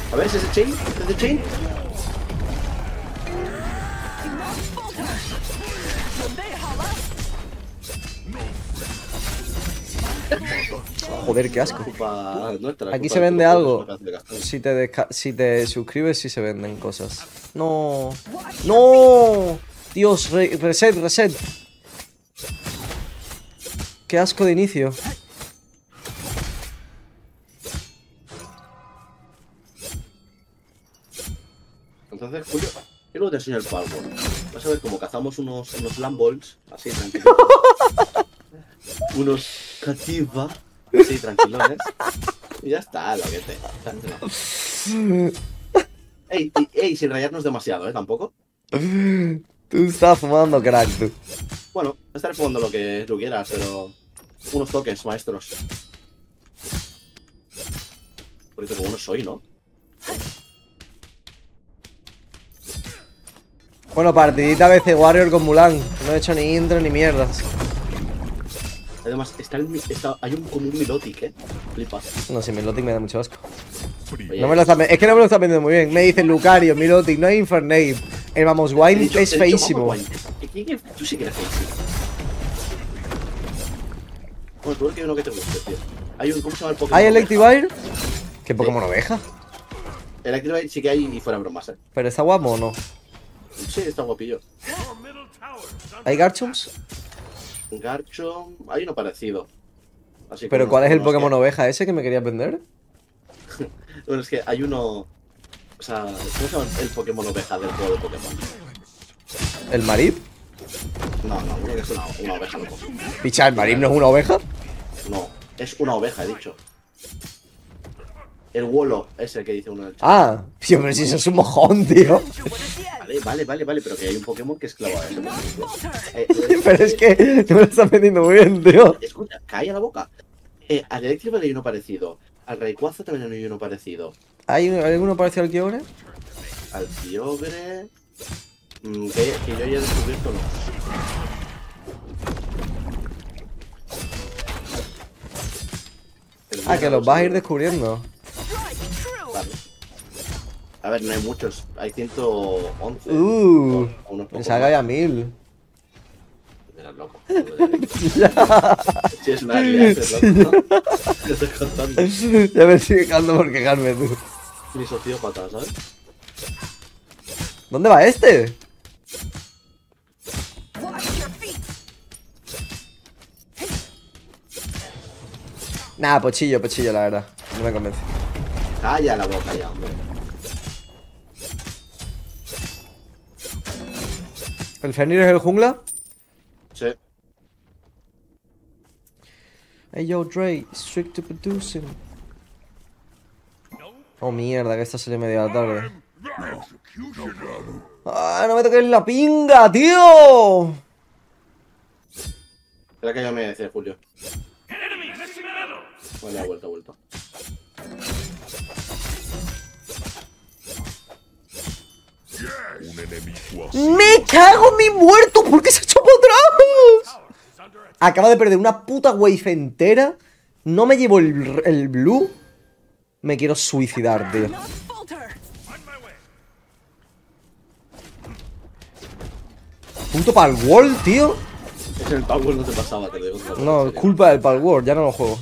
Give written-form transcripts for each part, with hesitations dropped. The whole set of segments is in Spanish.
A ver, ¿es ese chain? ¿Es ese chain? Joder, qué asco. Culpa nuestra, Aquí culpa se del vende puto juego, algo. es una canción de Castaño. Si te suscribes, sí se venden cosas. No. ¡No! Dios, reset. Qué asco de inicio. Entonces, Julio, yo luego te enseño el power. Vas a ver cómo cazamos unos lambolts, así tranquilos. Unos cativa, así tranquilones. Y ya está, lo que te. Ey, sin rayarnos demasiado, tampoco. Tú estás fumando crack, tú. Bueno, estaré jugando lo que tú quieras, pero. Unos toques, maestros. Porque como no soy, ¿no? Bueno, partidita BC Warrior con Mulan. No he hecho ni intro ni mierdas. Además, hay como un Milotic, Flipas. No sé, Milotic me da mucho asco. Oye, No me lo está, es que no me lo está vendiendo muy bien. Me dice Lucario, Milotic, no hay Infernate. El Vamos Wine es feísimo. Tú sí que eres feísimo. Bueno, tú es que hay uno que te guste, tío. Hay un, ¿cómo se llama el Pokémon? ¿Hay Electivire? ¿Qué Pokémon oveja? Electivire sí que hay y fuera bromas, ¿Pero está guapo o no? Sí, está guapillo. ¿Hay Garchomps? Garchomp, hay uno parecido. Así ¿Pero como cuál es el unos Pokémon oveja ese que me querías vender? Bueno, es que hay uno. O sea, ¿cómo se llama el Pokémon oveja del juego de Pokémon? ¿El Marip? No, creo que es una oveja, loco. Picha, ¿el Marip no es una oveja? No, es una oveja, he dicho. El Wolo es el que dice uno del chat. Ah, tío, pero si eso es un mojón, tío. Vale, pero que hay un Pokémon que es clavo a ese, por ejemplo. Pero es que no me lo estás vendiendo muy bien, tío. Escucha, calla la boca. Al Electivire hay uno parecido. Al Rayquaza también hay uno parecido. ¿Hay alguno parecido al Kyogre? Al Kyogre. Que yo haya descubierto, no. Ah, que los vas a ir descubriendo. Vale. A ver, no hay muchos. Hay 111. Unos Pensaba que había 1000. Eras loco. Si es una realidad, es loco, ¿no? Te estoy contando. Ya me estoy quejando por quejarme, tú. Ni sociópata, ¿sabes? ¿Dónde va este? Nah, pochillo, la verdad. No me convence. Calla la boca ya, hombre. ¿El Fenrir es el jungla? Sí. Hey yo, Dre, strict to producing. Oh mierda, que esta salió media tarde. ¡Ah, no me toques la pinga, tío! Espera que ya me decía Julio. Vale, ha vuelto. ¡Me cago en mi muerto! ¿Por qué se ha hecho para atrás? Acaba de perder una puta wave entera. No me llevo el blue. Me quiero suicidar, tío. Punto para el wall, tío. Es el Power no te pasaba, te lo digo. No, culpa del Pal World, ya no lo juego.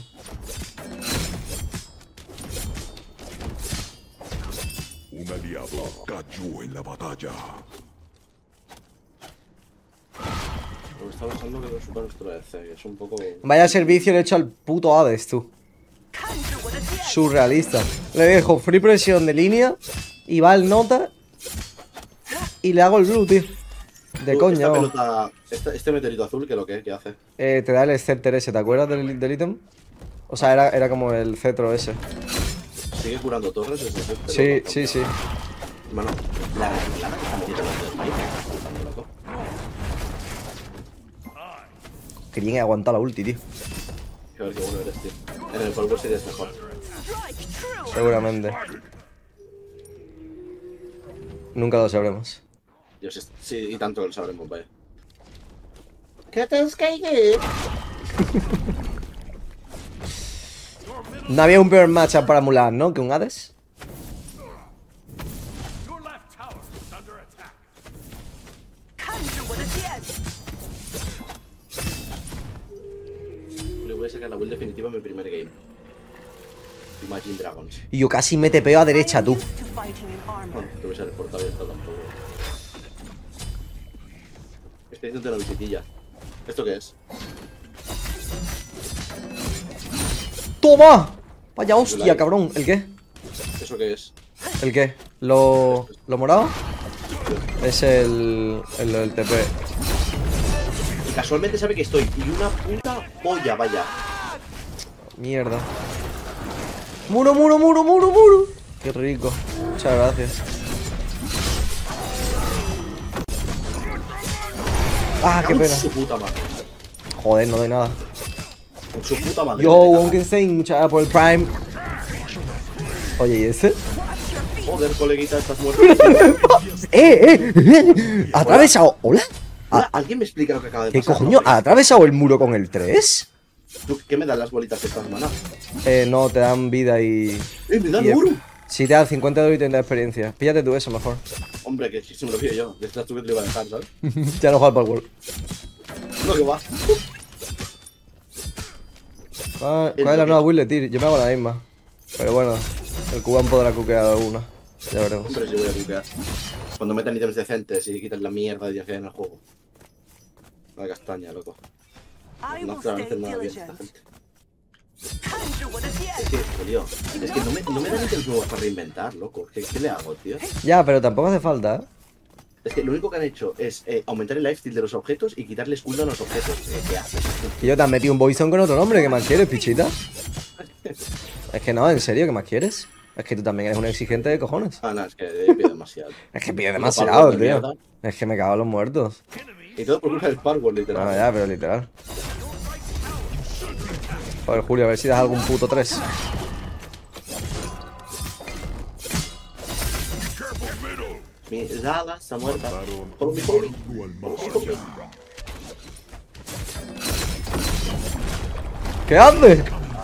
Un aliado cayó en la batalla. Me está pasando que lo suba nuestro EC, que es un poco. Vaya servicio le he hecho al puto Hades, tú. Surrealista. Le dejo free presión de línea y va el nota y le hago el blue, tío. De coña. Esta pelota, este meteorito azul, ¿qué hace? Te da el scepter ese, ¿te acuerdas del ítem? O sea, era como el cetro ese. ¿Sigue curando torres ese cetro? Sí. Hermano, la regalada que está metiendo en el país. Loco. Que bien he aguantado la ulti, tío. A ver qué bueno eres, tío. En el Power serías mejor. Seguramente. Nunca lo sabremos. Yo sí, y tanto que lo sabremos, vaya. ¿Qué te has caído? No había un peor matchup para Mulan, ¿no? Que un Hades. sacar la build definitiva en mi primer game. Imagine Dragons. Y yo casi me tepeo a derecha, tú. Bueno, te voy a reportar abierto tampoco. Estoy haciendo una visitilla. ¿Esto qué es? ¡Toma! Vaya hostia, cabrón. ¿El qué? ¿Eso qué es? ¿El qué? ¿Lo morado? Es el TP. Y casualmente sabe que estoy. Y una puta polla, vaya. Mierda. Muro, muro, muro, muro, muro. Qué rico. Muchas gracias. Ah, qué pena. En su puta madre. Joder, no doy nada. En su puta madre. Yo, Wonkenstein, muchas gracias por el Prime. Oye, ¿y ese? Joder, coleguita, estás muerto. ¿Ha atravesado? ¿Hola? Hola, ¿alguien me explica lo que acaba de ¿Qué pasar? coño? ¿Ha atravesado el muro con el 3? ¿Tú qué me dan las bolitas estas, maná? No, te dan vida y... ¡Me dan y oro! Sí, te dan 50 de oro y 30 de experiencia. Píllate tú eso mejor. Hombre, que si me lo pido yo. De estas tú que te lo iba a dejar, ¿sabes? Ya no juegas para el World. No, que va. ¿Cuál es la nueva build de Tyr? Yo me hago la misma. Pero bueno, el cubano podrá cuquear alguna. Ya veremos. Hombre, sí voy a buquear. Cuando metan ítems decentes y quiten la mierda de que en el juego. La castaña, loco. No hacer nada bien esta gente. Es que, tío, es que no me dan ítems nuevos para reinventar, loco. ¿Qué le hago, tío? Ya, pero tampoco hace falta, ¿eh? Es que lo único que han hecho es aumentar el lifesteal de los objetos y quitarles cooldown a los objetos. ¿Qué haces? Y yo te has metido un Boyzone con otro nombre. ¿Qué más quieres, pichita? Es que no, en serio, ¿qué más quieres? Es que tú también eres un exigente de cojones. Ah, no, es que pido demasiado. Es que pide demasiado, Power de tío. mierda. Es que me cago en los muertos. Y todo por culpa del Power, literal. No, ya, pero literal. Joder, Julio, a ver si das algún puto 3. Mi Zala está muerta. Follow me, follow me. Follow me. ¿Qué haces?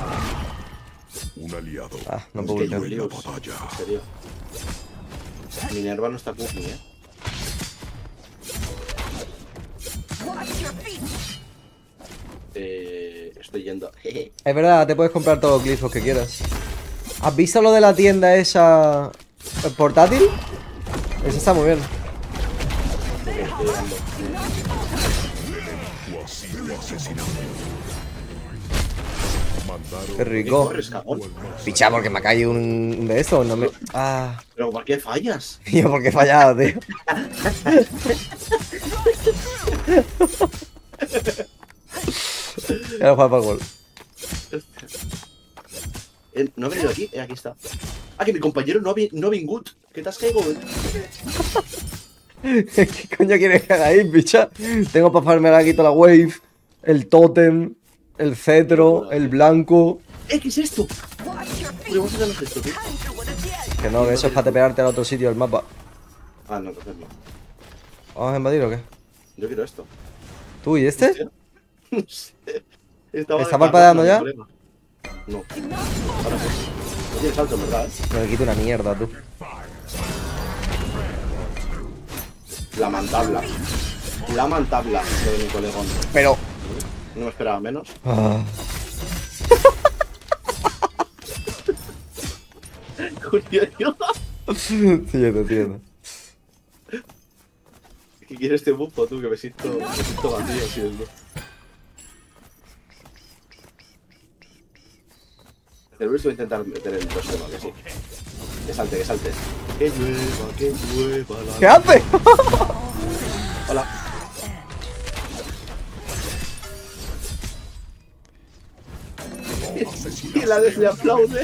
Un aliado Ah, no Es puedo que voltear. en la Julius, batalla. en serio. Minerva no está cooking, Estoy yendo. Jeje. Es verdad, te puedes comprar todos los glifos que quieras. ¿Has visto lo de la tienda esa portátil? Esa está muy bien. Estoy llegando. Tú has sido asesinado. Mandaron Qué ¿Qué rico. corres, cagón? Picha, porque me ha caído un de estos. No me... Ah, Pero ¿por qué fallas? tío, porque he fallado, tío. Ya lo juego para el gol. ¿No ha venido aquí? Aquí está. Ah, que mi compañero no ha vingut. ¿Qué te has caído? ¿Qué coño quieres que haga ahí, picha? Tengo para farmear aquí toda la wave, el tótem, el cetro, el blanco. ¿Qué es esto? Vamos a hacer esto, tío. Que no, que eso es para tepearte al otro sitio del mapa. Ah, no, entonces no. ¿Vamos a invadir o qué? Yo quiero esto. ¿Tú y este? No sé. ¿Está de parpadeando ya? mi colega. No. Ahora sí. No tiene salto, en verdad, Me quito una mierda, tú. Lamentable. Lamentable, lo de mi colegón. Pero... No me esperaba menos. Ah. Julio, Entiendo, entiendo. ¿qué quieres este bufo, tú? Que me siento vacío, si es El Bruce voy a intentar meter el 2-1, que sí. Que salte, que salte. Que llueva la... ¿Qué hace? Hola. Y la vez le aplaude.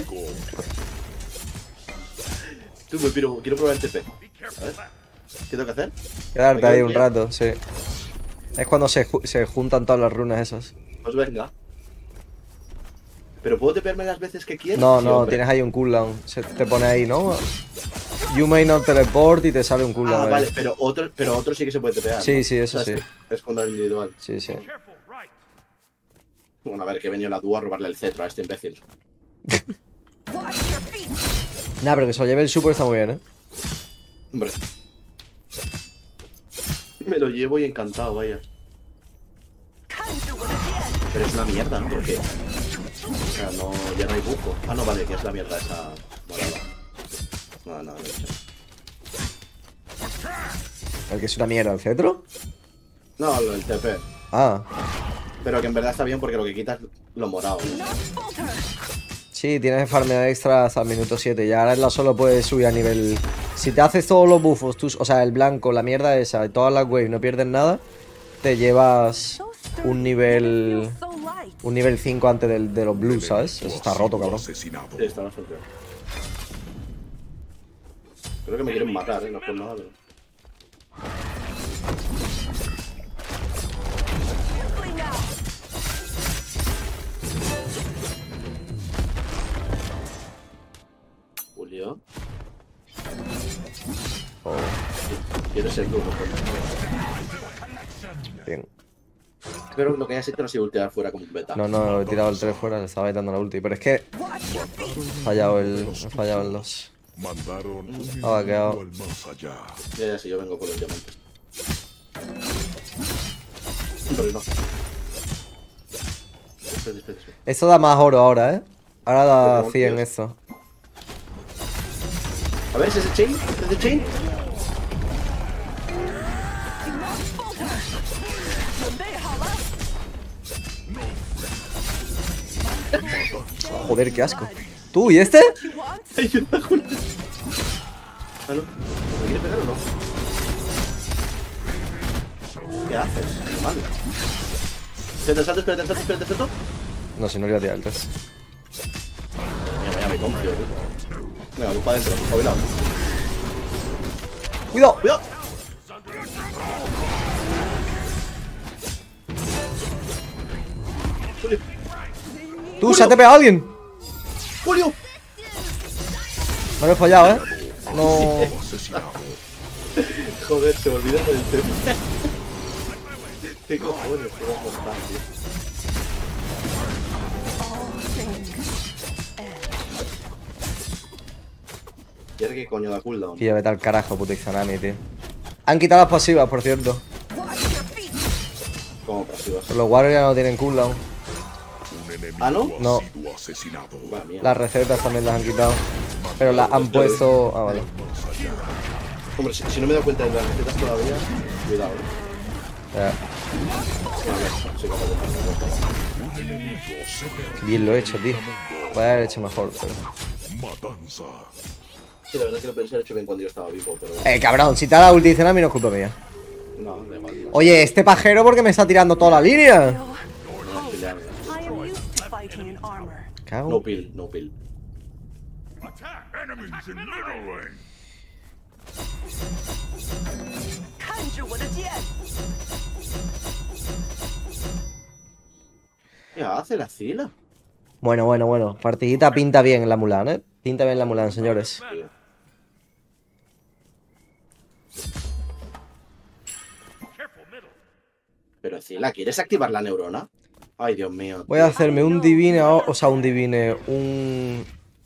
Tú me piro, quiero probar el TP. A ver. ¿Qué tengo que hacer? Quedarte ¿Me ahí quedo un bien? rato, sí. Es cuando se juntan todas las runas esas. Pues venga. ¿Pero puedo tepearme las veces que quiera? No, Sí, no, hombre. tienes ahí un cooldown. Se te pone ahí, ¿no? You may not teleport y te sale un cooldown Ah, ahí. vale, pero otro sí que se puede tepear. Sí, ¿no? sí, eso O sea, sí. Es con el individual. Sí, sí. Bueno, a ver, que he venido la dúa a robarle el cetro a este imbécil. Nah, pero que se lo lleve el super está muy bien, ¿eh? Hombre. Me lo llevo y encantado, vaya. Pero es una mierda, ¿no? ¿Por qué? sea, no, ya no hay bufo. Ah, no, vale, que es la mierda esa morada. No, de hecho. ¿El que es una mierda, el cetro? No, el TP. Ah. Pero que en verdad está bien porque lo que quita es lo morado. Sí, tienes farmear extra hasta el minuto 7 y ahora en la solo puedes subir a nivel... Si te haces todos los buffos, o sea, el blanco, la mierda esa y todas las waves no pierdes nada, te llevas un nivel 5 antes de los blues, ¿sabes? Eso está roto, cabrón. Sí, está bastante bien. Creo que me quieren matar, no por nada, pero... Julio. Oh, ¿Quieres el grupo? bien. Espero que lo que hayas hecho no sea ultear fuera como un beta. No, he tirado el 3 fuera, le estaba dando la ulti. Pero es que he fallado el 2. Mandaron un Ha quedado. individuo al más allá. Ya, sí, yo vengo con los diamantes. Pero no. Espera. Esto da más oro ahora, ¿eh? Ahora da 100 esto. A ver, ¿es ese chain? ¿Es ese chain? Joder, qué asco. ¿Tú y este? Ayuda, Julio. Ah, no. ¿Me quieres pegar o no? ¿Qué haces? Vale. Espérate. No, si no le voy a tirar el 3. Ya me confío, tío. Venga, tú para adentro, jubilado. ¡Cuidado! ¡Cuidado! Julio. ¡Tú, se ha tepeado a alguien! ¡Julio! No lo he fallado, ¿eh? No... Joder, se me olvida del tema. ¿Qué cojones? ¿Qué va a pasar, tío? ¿Y ahora qué coño da cooldown? Tío, vete al carajo, puto Izanami, tío. Han quitado las pasivas, por cierto. ¿Cómo pasivas? Los Warriors ya no tienen cooldown. Un enemigo ¿Ah, no? No. ha sido asesinado. Vale, mía. Las recetas también las han quitado. Pero las han puesto... Ah, vale. Hombre, si no me he dado cuenta de las recetas todavía, cuidado, Ya. A ver, soy capaz de hacerlo. Bien lo he hecho, tío. Podría haber hecho mejor, pero... Matanza. Sí, la verdad es que lo pensé hecho bien cuando yo estaba vivo, pero... Cabrón, si te ha dado ulti Izanami no es culpa mía. No, da igual. No, Oye, este pajero, ¿por qué me está tirando toda la línea? no, pelear, I am used to fighting in armor. Cago. no pill, no pill. Enemies in middle lane. 看着我的剑， ¿Qué hace la Zila? Bueno. Partidita pinta bien en la Mulan, ¿eh? Pinta bien la Mulan, señores. Pero Zila, ¿quieres activar la neurona? Ay, Dios mío. Voy a hacerme un divine, o sea, un divine, un...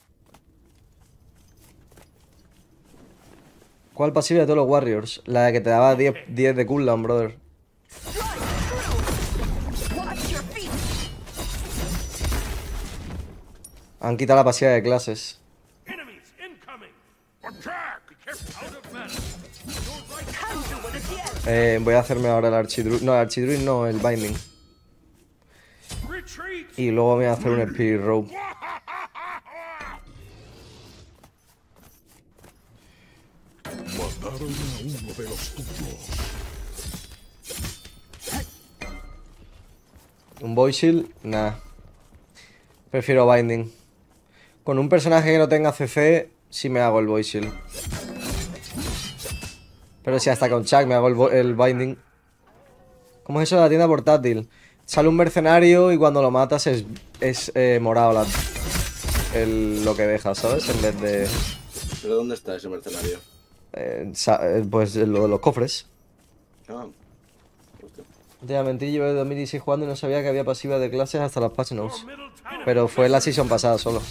¿Cuál pasiva de todos los Warriors? La que te daba 10 de cooldown, brother. watch your feet. Han quitado la pasiva de clases. Enemies incoming. Attack. Be careful. Out of mana. 看着我的剑， Voy a hacerme ahora el Archidruid. No, el Archidruid no, el Binding. Retreat. Y luego me voy a hacer un Spirit Rope. Mataron a uno de los tuyos. Un Void Shield, nah. Prefiero Binding. Con un personaje que no tenga CC, sí me hago el Void Shield. Pero si hasta con Chuck me hago el Binding. ¿Cómo es eso de la tienda portátil? Sale un mercenario y cuando lo matas es morado lo que deja, ¿sabes? En vez de... ¿Pero dónde está ese mercenario? pues lo de los cofres. Ah. Hostia. Ya mentí, yo de 2016 jugando y no sabía que había pasivas de clases hasta las patch notes. Pero fue la season pasada solo.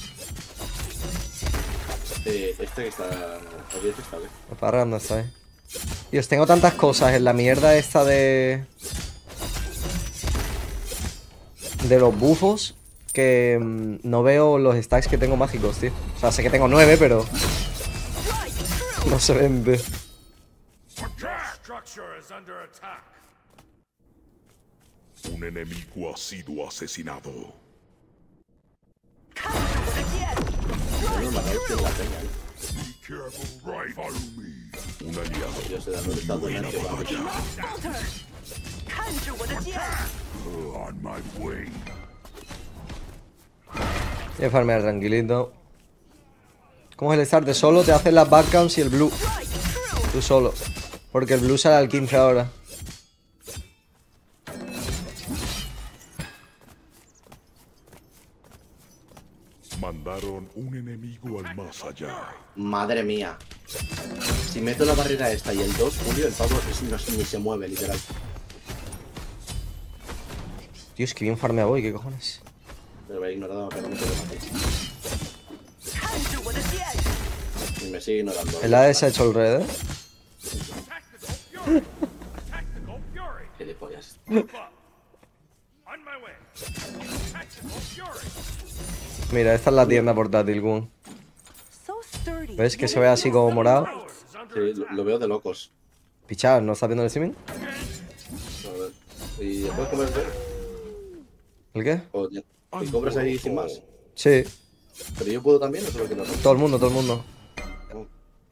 Este que está... Aquí este está, ¿eh? Para random está, Dios, tengo tantas cosas en la mierda esta de los bufos que no veo los stacks que tengo mágicos, tío. O sea, sé que tengo 9, pero no se ven, tío. Un enemigo ha sido asesinado. No, Macabre tiene la peña, ¿eh? Be careful, right? Follow me. Un aliado. Dios, se da un estado de mente, vamos. On my way. Voy a farmear tranquilito. ¿Cómo es el start de solo? Te hacen las backcams y el blue. Tú solo. Porque el blue sale al 15 ahora. Mandaron un enemigo al más allá. Madre mía. Si meto la barrera esta y el 2, Julio, el pavo ni se mueve, literal. Dios, que bien farmea voy, ¿qué cojones? Pero me he ignorado, pero no me puedo matar. Y me sigue ignorando. El AD se ha hecho el red, ¿eh? Gilipollas. Mira, esta es la tienda portátil, Gun. ¿Ves que se ve así como morado? Sí, lo veo de locos. Pichar, ¿no estás viendo el streaming? A ver. ¿Y después comer? ¿El qué? ¿Y compras ahí sin más? Sí, ¿Pero yo puedo también o solo que no? todo el mundo, todo el mundo. No.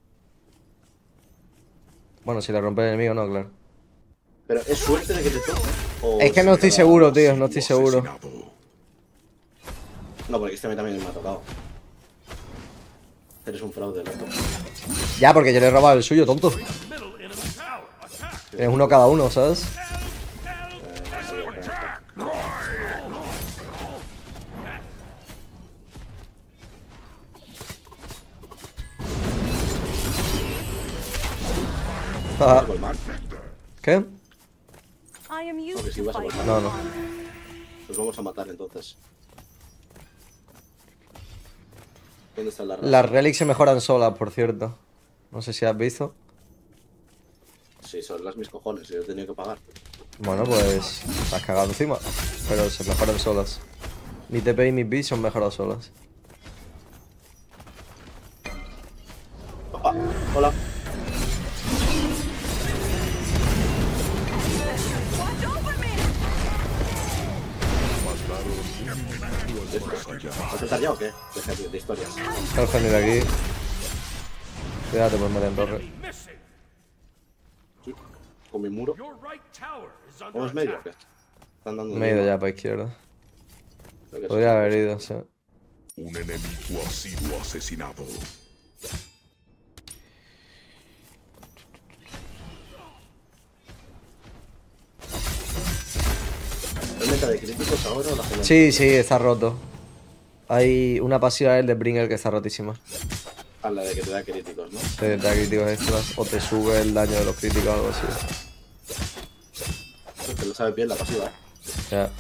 Bueno, si le rompe el enemigo, no, claro. ¿Pero es suerte de que te toque? ¿O Es que no estoy seguro, tío, no estoy seguro. No, porque este también me ha tocado. Eres un fraude, loco. Ya, porque yo le he robado el suyo, tonto. Tienes uno cada uno, ¿sabes? Ah, ¿qué? Porque si vas a matar. No, no. Los vamos a matar entonces. ¿Dónde está la raza? Las relics se mejoran solas, por cierto. No sé si has visto. Sí, son las mis cojones, yo he tenido que pagar. Bueno, pues te has cagado encima. Pero se mejoran solas. Mi TP y mis bits son mejorados solas. Ah, hola. ¿Vas a saltar ya o qué? De historias. Vamos a venir aquí. Cuidado, te puedes meter en torre. Sí, con mi muro. ¿Cómo es medio o qué? Están dando Me he ido ya para izquierda. Creo que Podría sí. haber ido, sí. Un enemigo ha sido asesinado. ¿Es meta de críticos ahora o la gente? Sí, sí, está roto. Hay una pasiva del de Bringer que está rotísima. A la de que te da críticos, ¿no? Te da críticos extras o te sube el daño de los críticos o algo así. Te lo sabes bien la pasiva, ¿eh? Ya.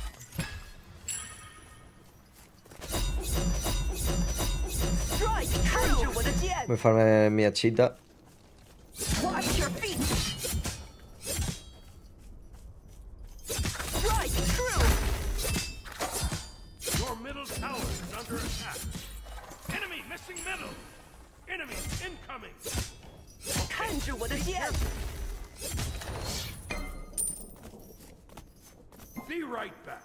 Me farme mi hachita. Watch your feet. Strike true. Your middle tower is under attack. Enemy missing middle. Enemy incoming. 看着我的剑。 Be right back.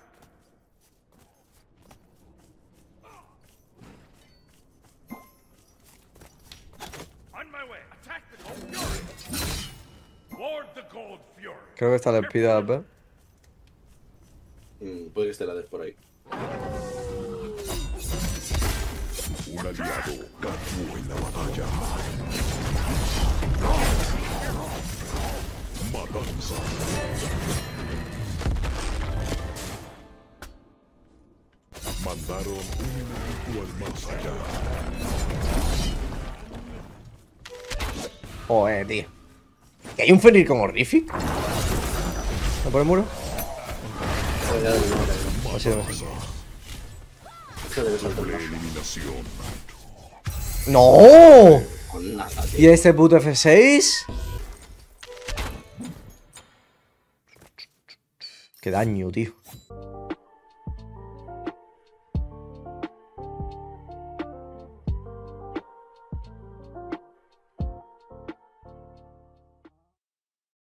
On my way. Attack the Gold Fury. Ward the Gold Fury. Creo que está la espida, ¿ves? Puede que esté la de por ahí. Un aliado cayó en la batalla. Matanza. Mandaron un enemigo al más allá. Joder, tío. ¿Que hay un Fenrir con Horrific? ¿No por el muro? O sí, no sé. Esto debe ser Doble eliminación. ¡No! con nada, ¿Y tío. ese puto F6? Qué daño, tío.